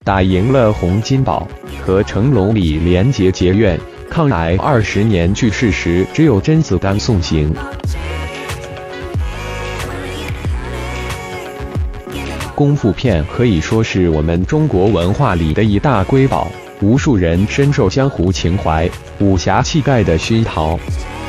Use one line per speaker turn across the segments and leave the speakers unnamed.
打赢了洪金宝，和成龙李连杰结怨，抗癌20年去世时只有甄子丹送行。功夫片可以说是我们中国文化里的一大瑰宝，无数人深受江湖情怀、武侠气概的熏陶。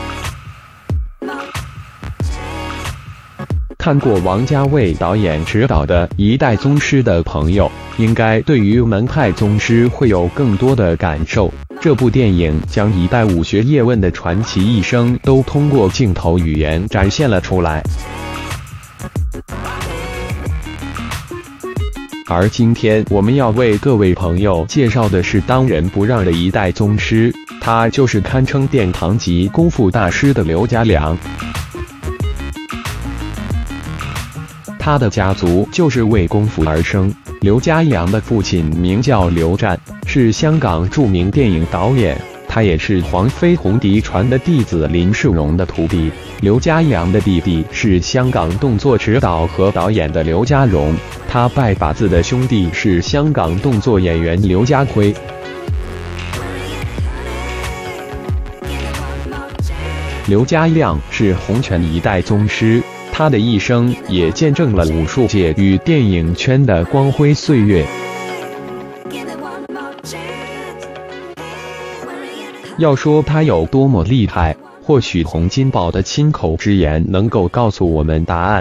看过王家卫导演执导的《一代宗师》的朋友，应该对于门派宗师会有更多的感受。这部电影将一代武学叶问的传奇一生都通过镜头语言展现了出来。而今天我们要为各位朋友介绍的是当仁不让的一代宗师，他就是堪称殿堂级功夫大师的刘家良。他的家族就是为功夫而生。刘家良的父亲名叫刘湛，是香港著名电影导演，他也是黄飞鸿嫡传的弟子林世荣的徒弟。刘家良的弟弟是香港动作指导和导演的刘家荣，他拜把子的兄弟是香港动作演员刘家辉。刘家亮是洪拳一代宗师，他的一生也见证了武术界与电影圈的光辉岁月。要说他有多么厉害，或许洪金宝的亲口之言能够告诉我们答案。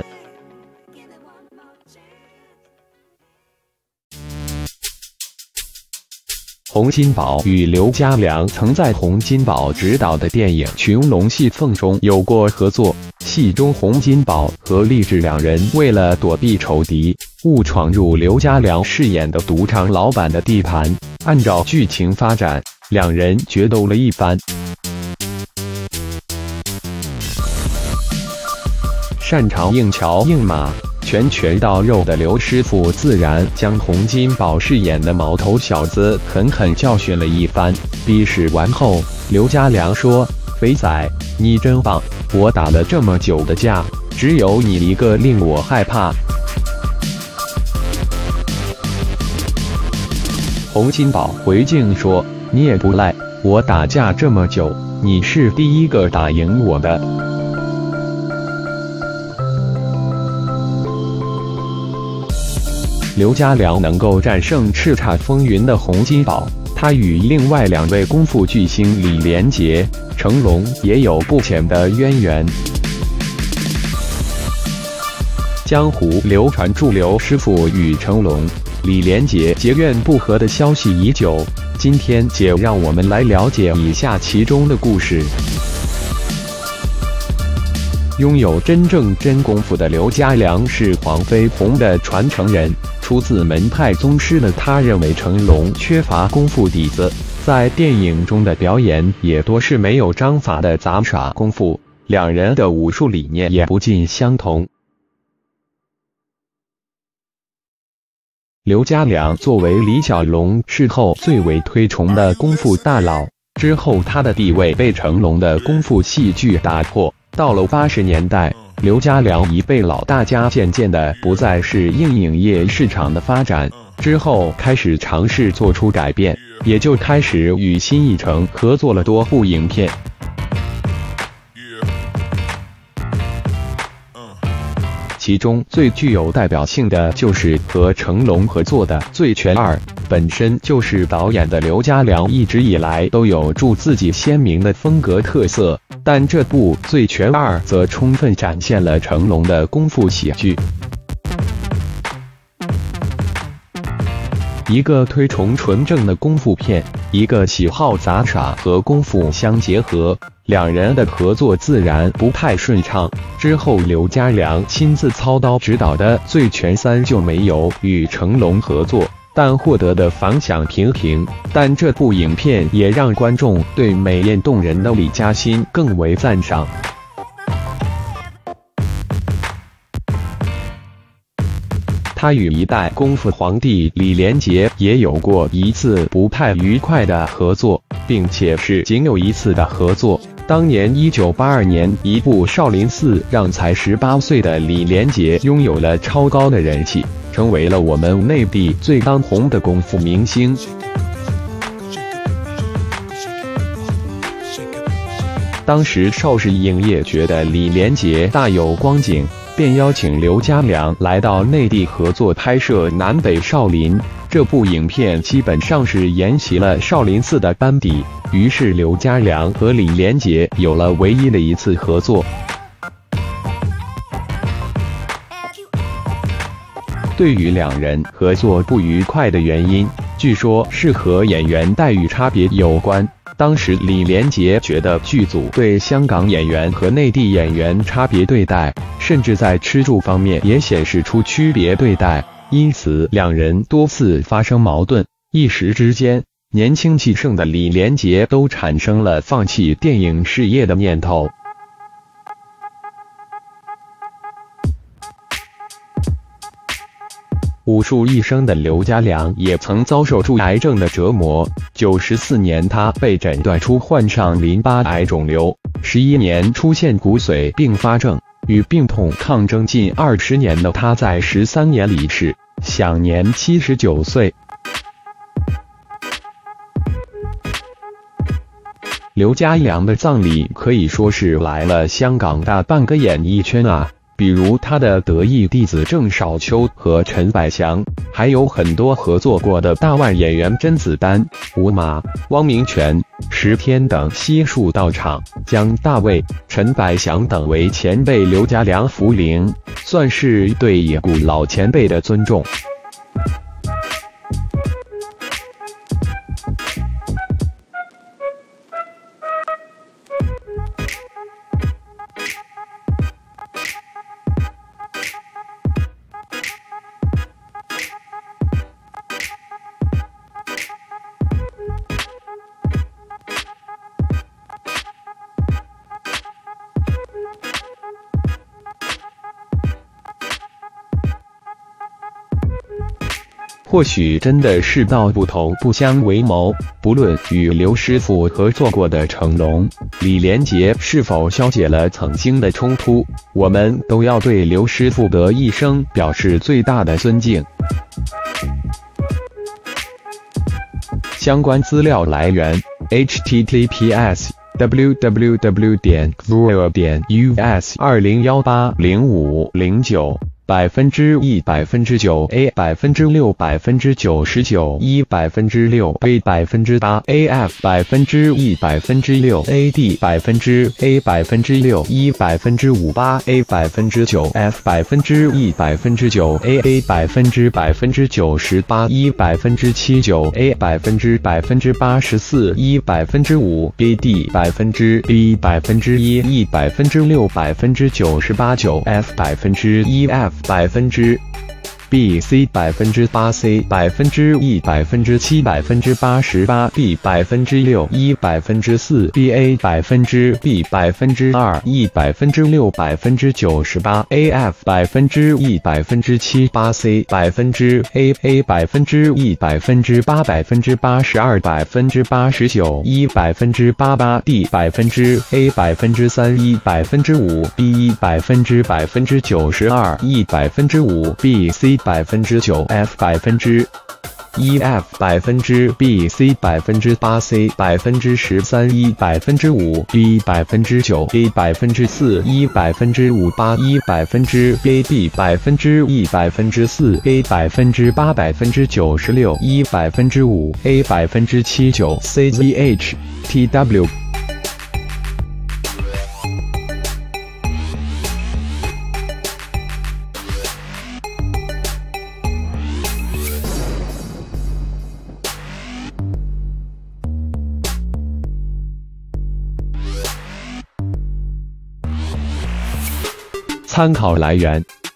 洪金宝与刘家良曾在洪金宝执导的电影《群龙戏凤》中有过合作，戏中洪金宝和励志两人为了躲避仇敌，误闯入刘家良饰演的赌场老板的地盘，按照剧情发展，两人决斗了一番。擅长硬桥硬马、拳拳到肉的刘师傅自然将洪金宝饰演的毛头小子狠狠教训了一番。比试完后，刘家良说：“肥仔，你真棒，我打了这么久的架，只有你一个令我害怕。”洪金宝回敬说：“你也不赖，我打架这么久，你是第一个打赢我的。”刘家良能够战胜叱咤风云的洪金宝，他与另外2位功夫巨星李连杰、成龙也有不浅的渊源。江湖流传著刘师傅与成龙、李连杰结怨不和的消息已久，今天就让我们来了解以下其中的故事。拥有真正真功夫的刘家良是黄飞鸿的传承人，出自门派宗师的他认为成龙缺乏功夫底子，在电影中的表演也多是没有章法的杂耍功夫，两人的武术理念也不尽相同。刘家良作为李小龙事后最为推崇的功夫大佬，之后他的地位被成龙的功夫戏剧打破。到了80年代，刘家良已被老大家渐渐的不再适应影业市场的发展，之后开始尝试做出改变，也就开始与新艺城合作了多部影片。其中最具有代表性的就是和成龙合作的《醉拳2》，本身就是导演的刘家良一直以来都有著自己鲜明的风格特色，但这部《醉拳2》则充分展现了成龙的功夫喜剧。一个推崇纯正的功夫片，一个喜好杂耍和功夫相结合，两人的合作自然不太顺畅。之后刘家良亲自操刀指导的《醉拳3》就没有与成龙合作，但获得的反响平平。但这部影片也让观众对美艳动人的李嘉欣更为赞赏。 他与一代功夫皇帝李连杰也有过一次不太愉快的合作，并且是仅有一次的合作。当年1982年，一部《少林寺》让才18岁的李连杰拥有了超高的人气，成为了我们内地最当红的功夫明星。当时邵氏影业觉得李连杰大有光景，便邀请刘家良来到内地合作拍摄《南北少林》。这部影片基本上是沿袭了少林寺的班底，于是刘家良和李连杰有了唯一的一次合作。对于两人合作不愉快的原因，据说是和演员待遇差别有关。当时李连杰觉得剧组对香港演员和内地演员差别对待，甚至在吃住方面也显示出区别对待，因此两人多次发生矛盾。一时之间，年轻气盛的李连杰都产生了放弃电影事业的念头。武术一生的刘家良也曾遭受住癌症的折磨。94年，他被诊断出患上淋巴癌肿瘤，11年出现骨髓并发症，与病痛抗争近20年的他在13年离世，享年79岁。刘家良的葬礼可以说是来了香港大半个演艺圈啊。比如他的得意弟子郑少秋和陈百祥，还有很多合作过的大腕演员甄子丹、吴马、汪明荃、石天等悉数到场，将大卫、陈百祥等为前辈刘家良扶灵，算是对已故老前辈的尊重。或许真的世道不同，不相为谋。不论与刘师傅合作过的成龙、李连杰是否消解了曾经的冲突，我们都要对刘师傅的一生表示最大的尊敬。相关资料来源 https://www.guru.us 20180509。1%、9%、A6%、99%、1%、B8%、AF1%、6%、AD A6%、1%、5%、F1%、9%、AA %98、1%、79A %84、1%、BD B %1、1%、6%、98、F %1F BC %8C %1 %7 %88 B %6 1 %4 BA B %2 1 %6 98 AF %1 7 8C A A %1 8 82 89 1 88 D A %3 1 5 B 92 1 5 BC %9 F1F BC %8C 13 1 5 B 9 A 4 1 5 8 1 AB 1 4 A 8 96 1 5 A 7 9 CZH TW。参考来源